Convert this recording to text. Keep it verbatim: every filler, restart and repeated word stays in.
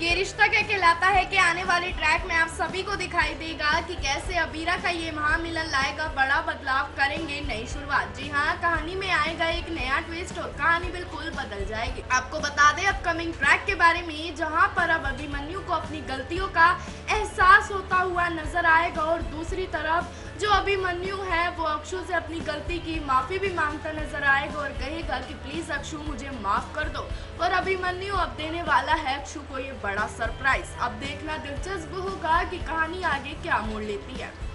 ये रिश्ता क्या कहलाता है कि आने वाले ट्रैक में आप सभी को दिखाई देगा कि कैसे अबीरा का ये महामिलन लाएगा बड़ा बदलाव, करेंगे नई शुरुआत। जी हाँ, कहानी में आएगा एक नया ट्विस्ट और कहानी बिल्कुल बदल जाएगी। आपको बता दें अपकमिंग ट्रैक के बारे में, जहां पर अब अभिमन्यु को अपनी गलतियों का एहसास होता हुआ नजर आएगा और दूसरी तरफ जो अभिमन्यु है वो अक्षु से अपनी गलती की माफी भी मांगता नजर आएगा और कहेगा कि प्लीज अक्षु मुझे माफ कर दो। और अभिमन्यु अब देने वाला है अक्षु को ये बड़ा सरप्राइज। अब देखना दिलचस्प होगा कि कहानी आगे क्या मोड़ लेती है।